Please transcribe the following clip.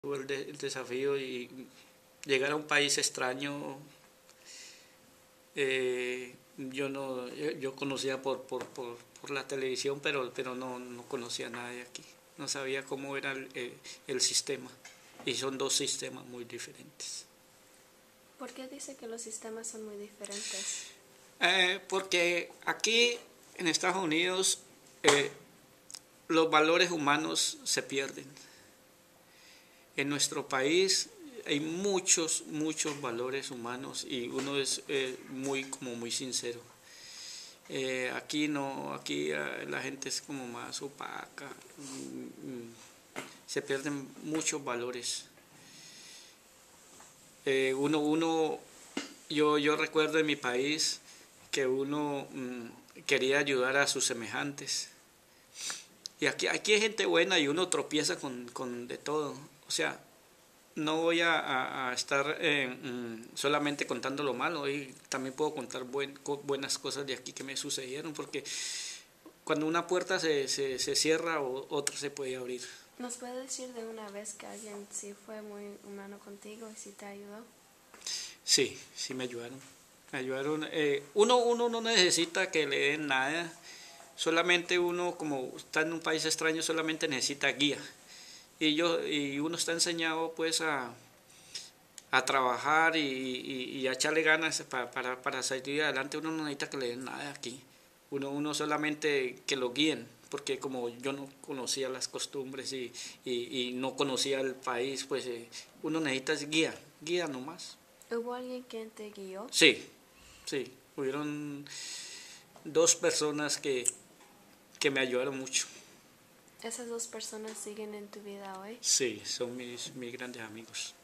Tuve el desafío y llegar a un país extraño. Yo no, yo conocía por la televisión, pero no conocía nada de aquí. No sabía cómo era el sistema. Y son dos sistemas muy diferentes. ¿Por qué dice que los sistemas son muy diferentes? Porque aquí en Estados Unidos los valores humanos se pierden. En nuestro país hay muchos valores humanos y uno es muy sincero. Aquí no, aquí la gente es como más opaca, se pierden muchos valores. Eh, uno, uno, yo recuerdo en mi país que uno quería ayudar a sus semejantes. Y aquí hay gente buena y uno tropieza con de todo. O sea, no voy a estar solamente contando lo malo, y también puedo contar buenas cosas de aquí que me sucedieron, porque cuando una puerta se cierra, otra se puede abrir. ¿Nos puede decir de una vez que alguien sí fue muy humano contigo y sí te ayudó? Sí, me ayudaron. Me ayudaron. Uno no necesita que le den nada, solamente uno, como está en un país extraño, solamente necesita guía. Y uno está enseñado pues a trabajar y a echarle ganas para salir adelante. Uno no necesita que le den nada aquí. Uno solamente que lo guíen, porque como yo no conocía las costumbres y no conocía el país, pues uno necesita guía nomás. ¿Hubo alguien que te guió? Sí, hubieron dos personas que me ayudaron mucho. ¿Esas dos personas siguen en tu vida hoy? Sí, son mis grandes amigos.